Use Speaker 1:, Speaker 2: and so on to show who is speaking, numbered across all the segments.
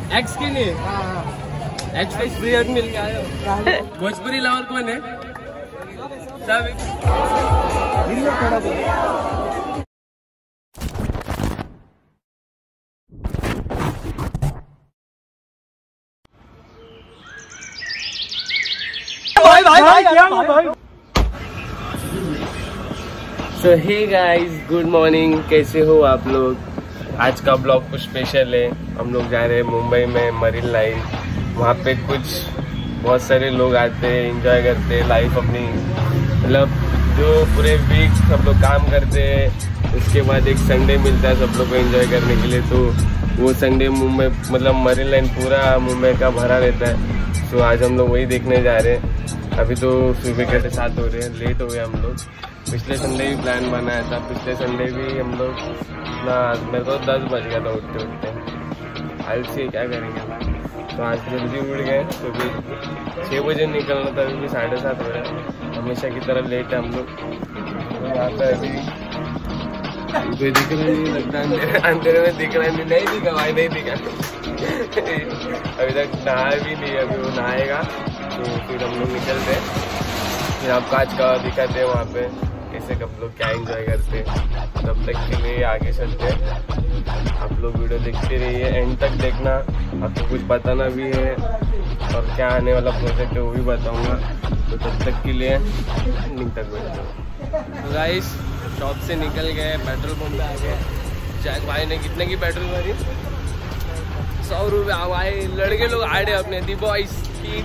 Speaker 1: X के लिए x का फ्री हग मिल गया है। भोजपुरी लवर कौन है? सब so hey guys, good morning. कैसे हो आप लोग? आज का ब्लॉग कुछ स्पेशल है। हम लोग जा रहे हैं मुंबई में मरीन लाइन। वहाँ पे कुछ बहुत सारे लोग आते हैं, एंजॉय करते हैं लाइफ अपनी। मतलब जो पूरे वीक सब लोग काम करते हैं, उसके बाद एक संडे मिलता है सब लोग को एंजॉय करने के लिए। तो वो संडे मुंबई मतलब मरीन लाइन पूरा मुंबई का भरा रहता है। तो आज हम लोग वही देखने जा रहे हैं। अभी तो सुबह के 7 हो रहे हैं, लेट हो गए हम लोग। पिछले संडे भी प्लान बनाया था, पिछले संडे भी हम लोग ना, मेरे को 10 बज गया था उठते उठते। आलसी क्या करेंगे। तो आज जल्दी उठ गए, सुबह 6 बजे निकलना था, अभी भी 7:30 हो रहा है। हमेशा की तरह लेट है हम लोग। तो यहाँ पे अभी कोई दिख रहा नहीं, लगता अंधेरे में दिख रहा नहीं दिखा भाई, नहीं दिखा। अभी तक नहा भी नहीं, अभी वो नहाएगा तो फिर हम लोग निकलते हैं। फिर आपको आज का दिखाते हैं वहाँ पे कैसे कब लोग क्या एंजॉय करते हैं। तब तक के लिए आगे चलते हैं। आप लोग वीडियो देखते रहिए, एंड तक देखना। आपको कुछ बताना भी है और क्या आने वाला प्रोजेक्ट है वो भी बताऊंगा। तो तब तक के लिए एंडिंग तक बैठो। तो गाइस, शॉप से निकल गए, पेट्रोल पंप पे आ गए। जैक भाई ने कितने की पेट्रोल भरी? 100 रुपये। भाई लड़के लोग आड़े अपने दी बॉयज।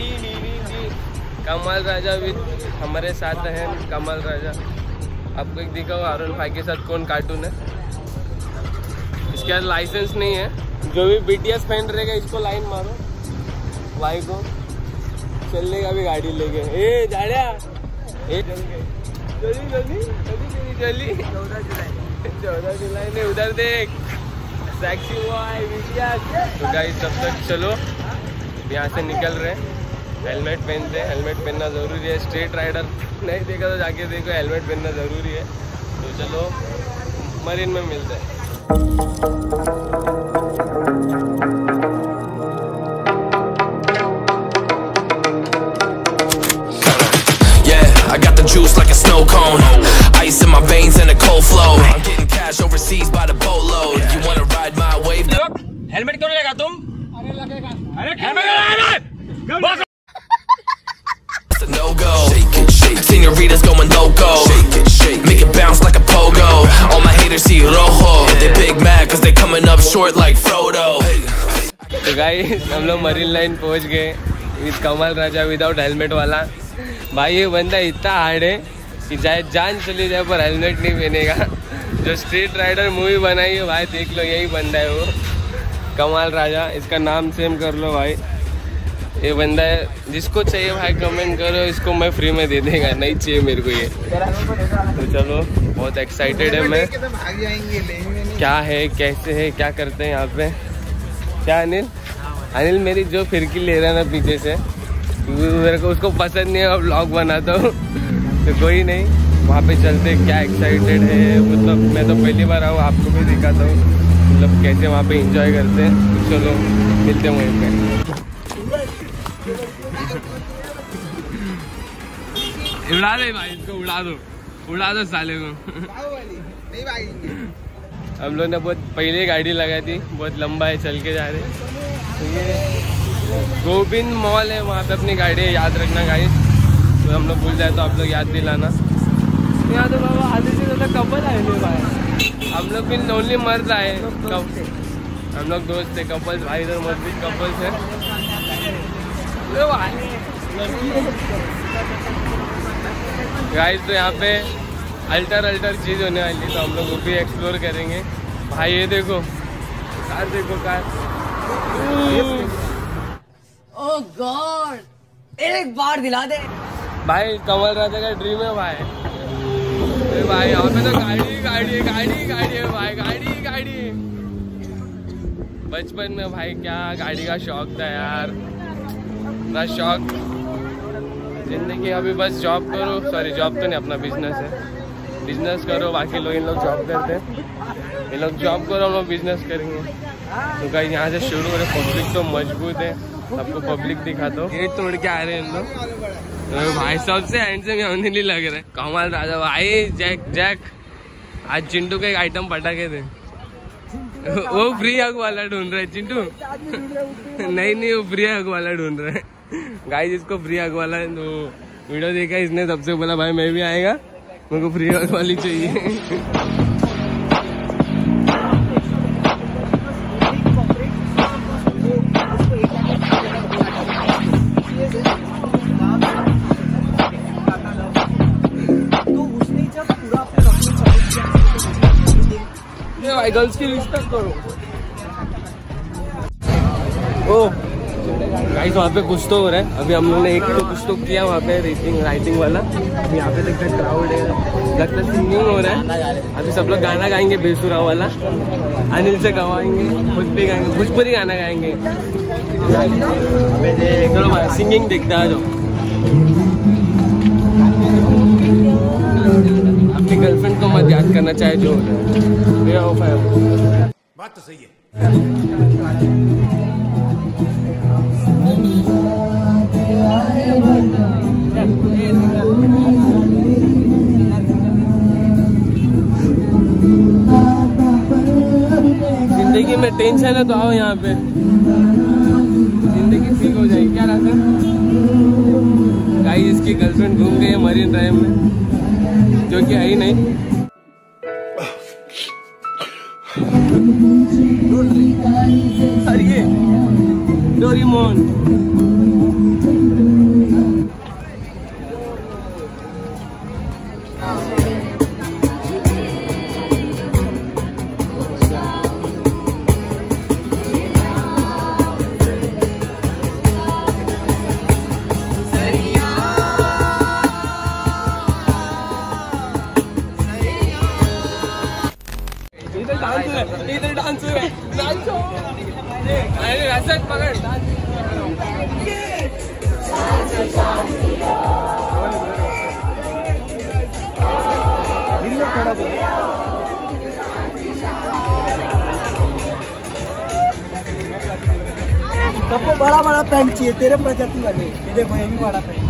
Speaker 1: कमल राजा विद हमारे साथ हैं। कमल राजा आपको एक दिखा होगा R15 के साथ कौन कार्टून है। इसके बाद लाइसेंस नहीं है। जो भी BTS फैन रहेगा इसको लाइन मारो, भाई को चलने का भी गाड़ी लेके। ए जाड़िया, ए जल्दी जल्दी जल्दी जल्दी 14 जुलाई ने उधर देख सेक्सी बॉय BTS। तो गाइस तब तक चलो, यहाँ से निकल रहे हैं। हेलमेट पहनते हैं, हेलमेट पहनना ज़रूरी है। स्ट्रीट राइडर नहीं देखा तो जाके देखो, हेलमेट पहनना ज़रूरी है। तो चलो मरीन में मिलते हैं। I got the juice like a snow cone, ice in my veins and a cold flow. I'm getting cash overseas by the boatload. You wanna ride my wave? Helmet क्यों नहीं लगा तुम? अरे लगेगा। अरे helmet no go. Shake it, shake it. Senoritas going loco. Shake it, shake it. Make it bounce like a pogo. All my haters see rojo. They big mad cause they coming up short like Frodo. तो guys हम लोग Marine Line पहुंच गए with Kamal Raja without helmet वाला। भाई ये बंदा इतना हार्ड है कि चाहे जान चली जाए पर हेलमेट नहीं पहनेगा। जो स्ट्रीट राइडर मूवी बनाई है भाई, देख लो यही बंदा है वो, कमल राजा। इसका नाम सेम कर लो भाई, ये बंदा है। जिसको चाहिए भाई कमेंट करो, इसको मैं फ्री में दे देगा। नहीं चाहिए मेरे को ये। तो चलो, बहुत एक्साइटेड है मैं। क्या है, कैसे है, क्या करते हैं यहाँ पे। क्या अनिल मेरी जो फिरकी ले रहा है ना पीछे से, मेरे को उसको पसंद नहीं है, व्लॉग बनाता हूँ। तो कोई नहीं, वहाँ पे चलते। क्या एक्साइटेड है, मतलब मैं तो पहली बार आऊँ, आपको भी दिखाता हूँ मतलब कैसे वहाँ पे इंजॉय करते हैं। तो चलो मिलते हैं वहीं पे। उड़ा दे भाई इसको, उड़ा दो साले को। नहीं भाई, हम लोग ने बहुत पहले गाड़ी लगाई थी, बहुत लंबा है, चल के जा रहे हैं। तो ये गोविंद मॉल है, वहाँ पे अपनी गाड़ी है, याद रखना गाइस। तो हम लोग भूल जाए तो आप लोग याद दिलाना। यहाँ तो बाबा आधे से ज़्यादा कपल आए थे भाई। हम लोग भी ओनली मर्द आए, हम लोग दोस्त थे। कपल्स भाई इधर मस्जिद कपल्स है। गाइस तो यहाँ पे अल्टर चीज होने वाली, तो हम लोग वो भी एक्सप्लोर करेंगे। भाई ये देखो कार, देखो कार।
Speaker 2: ओह गॉड, एक बार दिला दे
Speaker 1: भाई। कमल राजा का ड्रीम है भाई। भाई यहाँ पे तो गाड़ी है भाई, गाड़ी। बचपन में भाई क्या गाड़ी का शौक था यार, ना शौक। जिंदगी अभी बस जॉब करो, सॉरी जॉब तो नहीं, अपना बिजनेस है। बिजनेस करो, बाकी लोग इन लोग जॉब करते हैं। ये लोग जॉब करो, हम लोग बिजनेस करेंगे। तो गाइस यहाँ से शुरू हो रहे, पब्लिक तो मजबूत है, सबको पब्लिक दिखाता हूँ। गेट तोड़ के आ रहे हैं इन लोग, तो भाई सबसे हैंडसम होने नहीं लग रहे। कमाल राजा भाई, जैक जैक आज चिंटू का एक आइटम पटाके थे। वो फ्री हग वाला ढूंढ रहा है चिंटू। नहीं वो फ्री हग वाला ढूंढ रहा है गाइस, इसको फ्री हग वाला है। तो वीडियो देखा इसने, सबसे बोला भाई मैं भी आएगा, मेरे को फ्री हग वाली चाहिए। भाई गर्ल्स की रिस्पेक्ट करो। ओ गाइस वहाँ पे कुछ तो हो रहा है। अभी हम लोग ने एक तो कुछ तो किया वहाँ पे, राइटिंग वाला। यहाँ पे देखते हैं क्राउड है, लगता है सिंगिंग हो रहा है। अभी सब लोग गाना गाएंगे बेसुरा वाला, अनिल से गवाएंगे, खुद भी गाएंगे, भोजपुरी गाना गाएंगे। चलो भाई सिंगिंग देखते आ जाओ। अपनी गर्लफ्रेंड को मत याद करना चाहे जो
Speaker 3: बात तो सही है।
Speaker 1: जिंदगी में टेंशन है तो आओ यहाँ पे, जिंदगी ठीक हो जाएगी। क्या रहता है गाइस, इसकी गर्लफ्रेंड घूम गई है मरीन ड्राइव में, जो कि है ही नहीं। अरे डोरेमोन इधर डांस है, नाचो। अरे रसद पकड़
Speaker 4: सबको बड़ा बड़ा पैंट चाहिए, तेरे प्रजाति वाले। देखो ये भी बड़ा पैंट।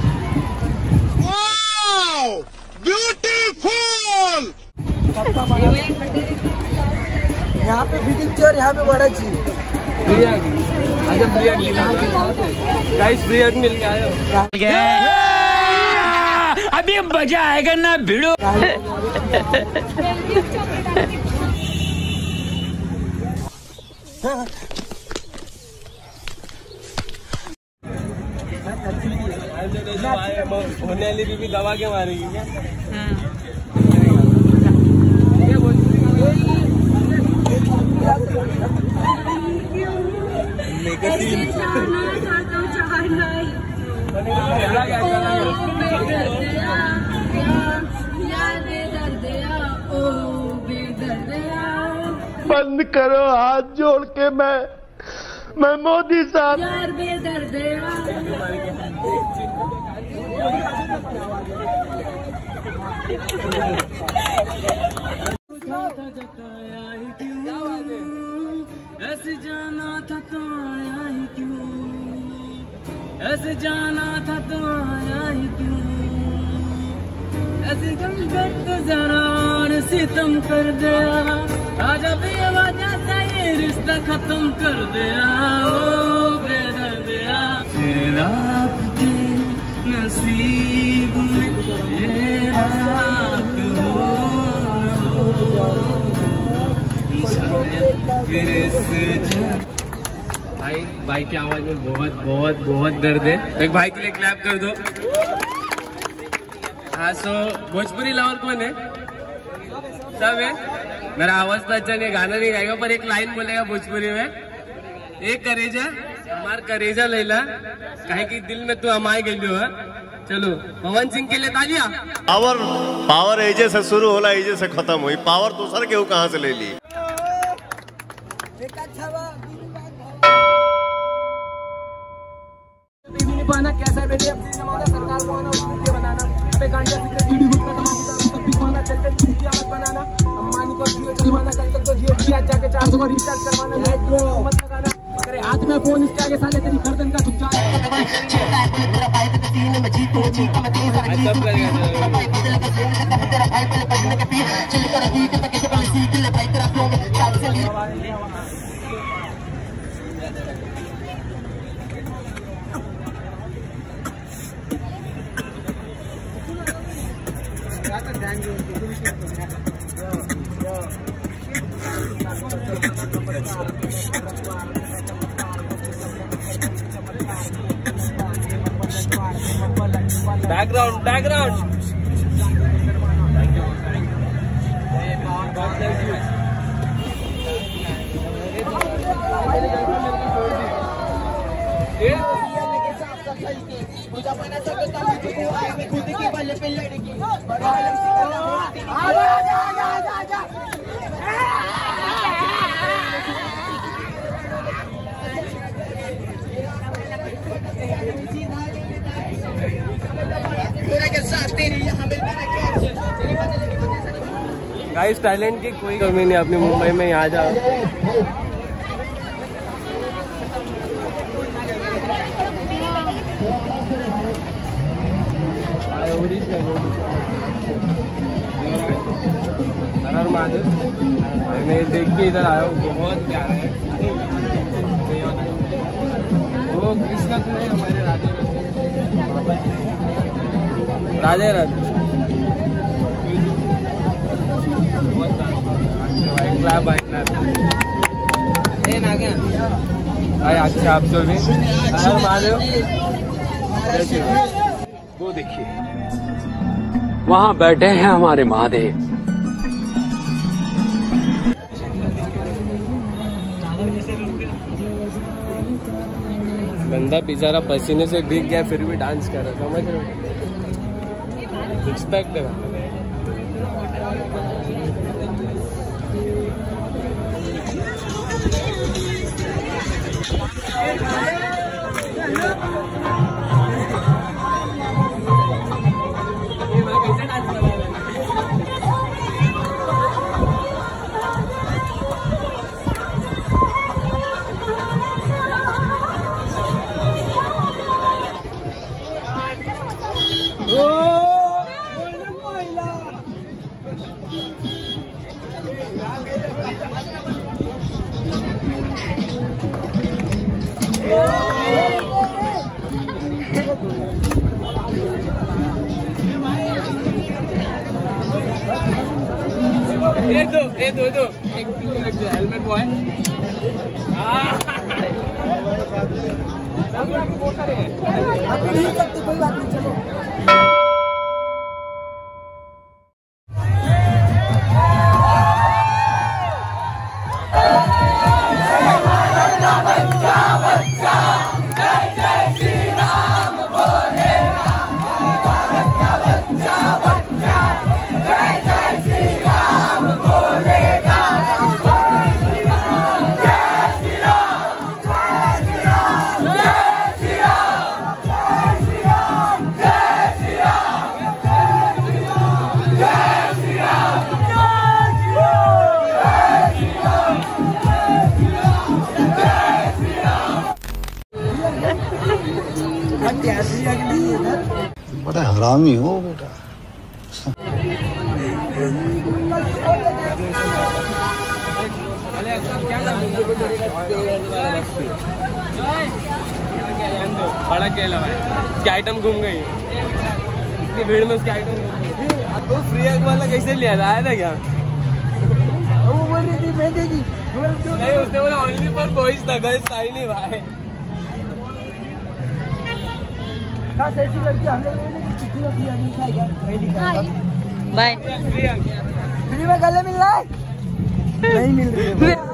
Speaker 3: ब्यूटीफुल।
Speaker 4: सबका बड़ा। यहाँ पे बिग चेयर, यहाँ पे बड़ा चाहिए।
Speaker 1: गाइस ब्रियक मिल गया,
Speaker 2: अभी मजा आएगा ना भिड़ो।
Speaker 1: होने वाली बीबी दबा के मारेगी क्या?
Speaker 3: बंद करो हाथ जोड़ के, मैं मोदी साहब।
Speaker 2: ऐसे जाना था तो आया ही क्यों, ऐसे जाना था तो आया ही क्यों, ऐसे गम गुजारा और सितम कर दिया, आजा बेवजह सा ये रिश्ता खत्म कर दिया। ओ बेदर्दिया तेरा के नसीब में ये रात हो, भाई की आवाज में बहुत बहुत बहुत दर्द है। एक भाई के लिए क्लैप कर दो। हाँ सो भोजपुरी लवर कौन है? सब है। मेरा आवाज तो अच्छा नहीं, गाना नहीं गाएगा पर एक लाइन बोलेगा भोजपुरी में, एक करेजा हमार करेजा लैला कहे कि दिल में तू हमारे गई हो। चलो पवन सिंह के लिए तालियां।
Speaker 3: पावर एजे से शुरू होला, एजे से खत्म हुई। पावर दूसर के कहाँ से ले ली?
Speaker 4: कैसा बेटे अपनी सरकार को आना बनाना चलते वीडियो मत बनाना, अम्बानी को जियो चलवाना, कल तक तो जियो की आज जाके 400 को रिचार्ज करवाना, मत लगाना। अरे हाथ में फोन इसके आगे साले तेरी गर्दन का झुक जाए।
Speaker 2: बैकग्राउंड गाइस, टैलेंट की कोई कमी नहीं अपनी मुंबई में। यहाँ जाओ मैं देख के इधर आया हूँ, बहुत प्यारा है। वो किसका तो है हमारे राधे राधे अच्छा आप जो भी महादेव वो देखिए
Speaker 5: वहाँ बैठे हैं हमारे महादेव।
Speaker 2: बंदा बेचारा पसीने से भीग गया फिर भी डांस कर रहा, समझ रहे हो? रिस्पेक्ट है। दो एक हेलमेट वो है।
Speaker 4: कोई बात नहीं, चलो।
Speaker 6: बड़ा हरामी हो बेटा।
Speaker 2: बड़ा खेला भाई, उसकी आइटम घूम गई इतनी भीड़ में, उसकी आइटम घूम गई। तो फ्री हग वाला कैसे लिया था, आया था क्या?
Speaker 4: वो बोल रही थी मैं देगी,
Speaker 2: नहीं उसने बोला ओनली फॉर बॉयज था, गर्ल्स आई नहीं भाई।
Speaker 4: ऐसी लड़की हम लोग ने चिट्ठी में दिया नहीं था क्या? नहीं दिखा।
Speaker 7: बाय।
Speaker 4: फ्री में गले मिल रहा है? नहीं मिल रही है।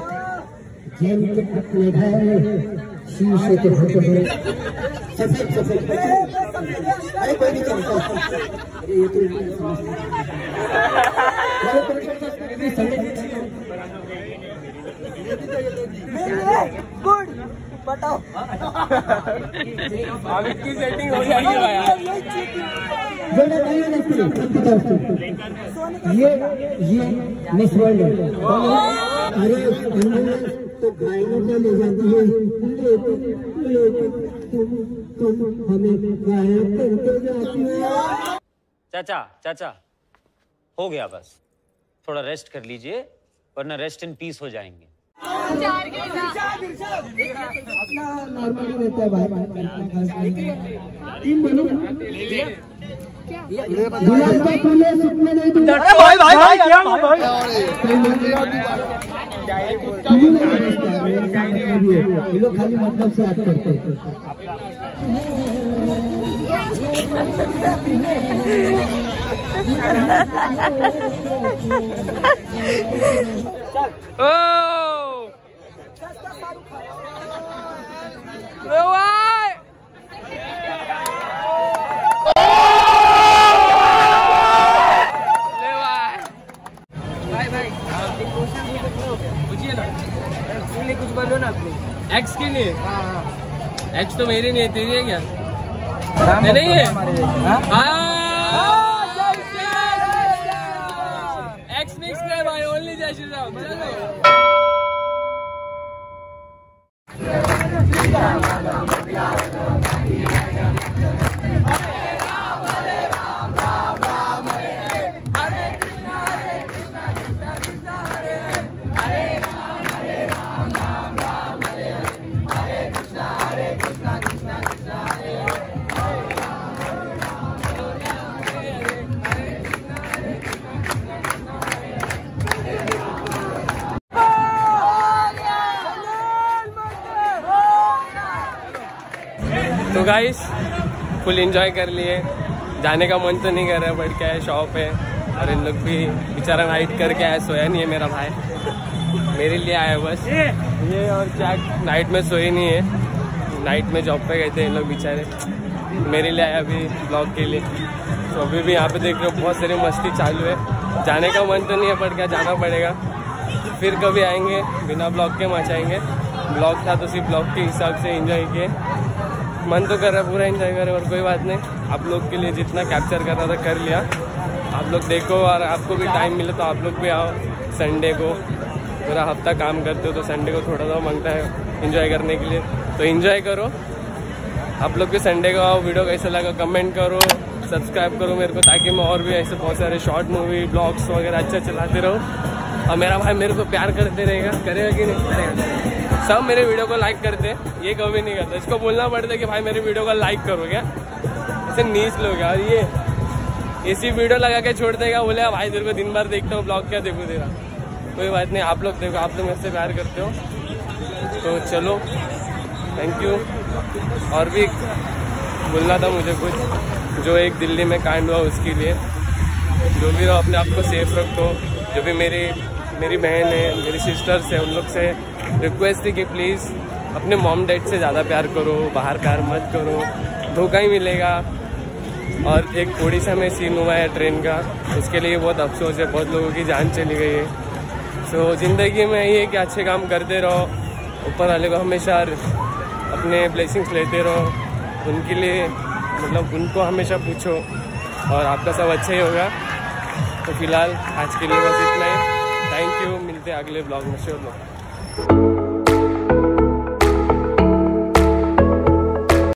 Speaker 4: गुड
Speaker 1: अब इसकी सेटिंग हो जाएगी भाई।
Speaker 4: ये मिस वर्ल्ड है। अरे तो घायलों को ले जाती है, तुम हमें घायल करते जाती हो।
Speaker 7: चाचा हो गया, बस थोड़ा रेस्ट कर लीजिए वरना रेस्ट इन पीस हो जाएंगे।
Speaker 4: अपना नॉर्मली रहता है भाई। 3 महीने लोग खाली मतलब से याद करते हैं।
Speaker 1: कुछ बोलो ना अपने एक्स के लिए। एक्स तो मेरी नहीं है, तेरी है क्या? नहीं है। एक्स मिक्स है भाई, ओनली जय श्री राम। तो गाइस फुल एंजॉय कर लिए। जाने का मन तो नहीं कर रहा, बट क्या है शॉप है और इन लोग भी बेचारा नाइट करके आया, सोया नहीं है मेरा भाई, मेरे लिए आया बस ये। और क्या नाइट में सोए नहीं है, नाइट में जॉब पे गए थे इन लोग बेचारे, मेरे लिए आया अभी ब्लॉग के लिए। तो अभी भी यहाँ पे देख रहे हो बहुत सारी मस्ती चालू है। जाने का मन तो नहीं है बट क्या जाना पड़ेगा, फिर कभी आएंगे बिना ब्लॉग के मचाएंगे। ब्लॉग था तो सिर्फ ब्लॉग के हिसाब से एंजॉय किए, मन तो कर रहा है पूरा एंजॉय करें और कोई बात नहीं। आप लोग के लिए जितना कैप्चर करना था कर लिया। आप लोग देखो और आपको भी टाइम मिले तो आप लोग भी आओ। संडे को पूरा हफ्ता काम करते हो तो संडे को थोड़ा सा मांगता है एंजॉय करने के लिए, तो एंजॉय करो। आप लोग भी संडे को आओ। वीडियो कैसा लगा कमेंट करो, सब्सक्राइब करो मेरे को, ताकि मैं और भी ऐसे बहुत सारे शॉर्ट मूवी ब्लॉग्स वगैरह अच्छा चलाते रहो। और मेरा भाई मेरे को प्यार करते रहेगा, करेगा कि नहीं करेगा? सब मेरे वीडियो को लाइक करते हैं, ये कभी नहीं करता। इसको बोलना पड़ता है कि भाई मेरे वीडियो को लाइक करो क्या, ऐसे नीच लोग। और ये इसी वीडियो लगा के छोड़ देगा, बोले भाई तेरे को दिन भर देखता हूँ ब्लॉग, क्या देखो तेरा। कोई बात नहीं, आप लोग देखो, आप लोग मेरे से प्यार करते हो तो चलो, थैंक यू। और भी बोलना था मुझे कुछ, जो एक दिल्ली में कांड हुआ उसके लिए। जो भी रहो अपने आप को सेफ रखो। जो भी मेरी बहन है, मेरी सिस्टर्स है, उन लोग से रिक्वेस्ट है कि प्लीज़ अपने मॉम डैड से ज़्यादा प्यार करो, बाहर प्यार मत करो, धोखा ही मिलेगा। और एक ओडिशा में सीन हुआ है ट्रेन का, उसके लिए बहुत अफसोस है, बहुत लोगों की जान चली गई है। सो ज़िंदगी में ये है कि अच्छे काम करते रहो, ऊपर वाले को हमेशा अपने ब्लेसिंग्स लेते रहो, उनके लिए मतलब उनको हमेशा पूछो और आपका सब अच्छा ही होगा। तो फिलहाल आज के लिए बस इतना ही। थैंक यू, मिलते हैं अगले ब्लॉग में। श्योर।